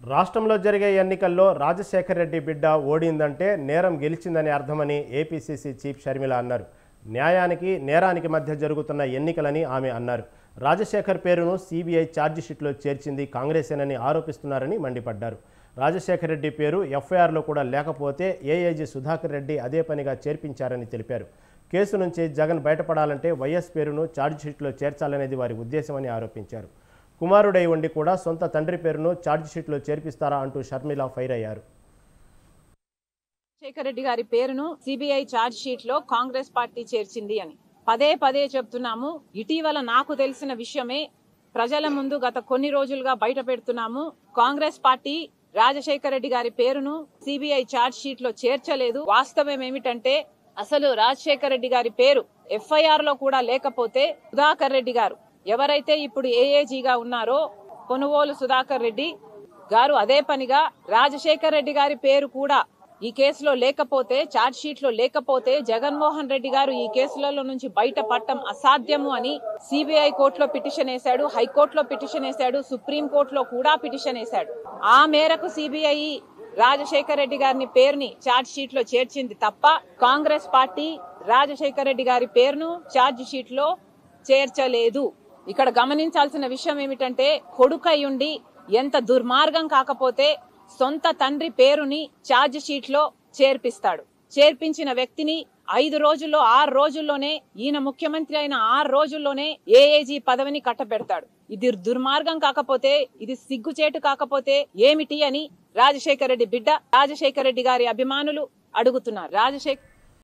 రాష్ట్రంలో జరిగే ఎన్నికల్లో రాజశేఖర్ రెడ్డి బిడ్డ ఓడిందంటే నేరం గెలిచిందని అర్థమని ఏపీసీసీ చీఫ్ షర్మిల అన్నారు. న్యాయానికి నేరానికి మధ్య జరుగుతున్న ఎన్నికలని ఆమె అన్నారు. రాజశేఖర్ పేరును సిబిఐ ఛార్జిషీట్లో చేర్చింది కాంగ్రెసేనని ఆరోపిస్తున్నారని మండిపడ్డారు. రాజశేఖర్ రెడ్డి పేరు ఎఫ్ఐఆర్లో కూడా లేకపోతే ఏఐజీ సుధాకర్ రెడ్డి అదే పనిగా చేర్పించారని తెలిపారు. కేసు నుంచి జగన్ బయటపడాలంటే వైఎస్ పేరును ఛార్జిషీట్లో చేర్చాలనేది వారి ఉద్దేశమని ఆరోపించారు. కుమారుడై ఉండి కూడా సొంత తండ్రి పేరును ఛార్జిషీట్లో చేర్పిస్తారా అంటూ షర్మిల ఫైర్ అయ్యారు. రాజశేఖర్ రెడ్డి గారి పేరును సిబిఐ ఛార్జ్ షీట్ లో కాంగ్రెస్ పార్టీ చేర్చింది అని పదే పదే చెప్తున్నాము. ఇటీవల నాకు తెలిసిన విషయమే ప్రజల ముందు గత కొన్ని రోజులుగా బయట పెడుతున్నాము. కాంగ్రెస్ పార్టీ రాజశేఖర్ రెడ్డి గారి పేరును సిబిఐ ఛార్జ్ షీట్ లో చేర్చలేదు. వాస్తవం ఏమిటంటే అసలు రాజశేఖర్ రెడ్డి గారి పేరు ఎఫ్ఐఆర్ లో కూడా లేకపోతే సుధాకర్ రెడ్డి గారు ఎవరైతే ఇప్పుడు ఏఏజీగా ఉన్నారో కొనుగోలు సుధాకర్ రెడ్డి గారు అదే పనిగా రాజశేఖర్ రెడ్డి గారి పేరు కూడా ఈ కేసులో లేకపోతే ఛార్జ్ షీట్ లో లేకపోతే జగన్మోహన్ రెడ్డి గారు ఈ కేసులలో నుంచి బయటపడటం అసాధ్యము అని సిబిఐ కోర్టులో పిటిషన్ వేశాడు, హైకోర్టులో పిటిషన్ వేశాడు, సుప్రీం కోర్టులో కూడా పిటిషన్ వేశాడు. ఆ మేరకు సిబిఐ రాజశేఖర్ రెడ్డి గారిని పేరుని ఛార్జ్ షీట్ లో చేర్చింది తప్ప కాంగ్రెస్ పార్టీ రాజశేఖర్ రెడ్డి గారి పేరును ఛార్జ్ షీట్ లో చేర్చలేదు. ఇక్కడ గమనించాల్సిన విషయం ఏమిటంటే కొడుకయ్యుండి ఎంత దుర్మార్గం కాకపోతే సొంత తండ్రి పేరుని ఛార్జ్ షీట్ లో చేర్పిస్తాడు. చేర్పించిన వ్యక్తిని 5 రోజుల్లో 6 రోజుల్లోనే ఈయన ముఖ్యమంత్రి అయిన 6 రోజుల్లోనే ఏఏజీ పదవిని కట్టబెడతాడు. ఇది దుర్మార్గం కాకపోతే, ఇది సిగ్గుచేటు కాకపోతే ఏమిటి అని రాజశేఖర్ రెడ్డి బిడ్డ రాజశేఖర్ రెడ్డి గారి అభిమానులు అడుగుతున్నారు.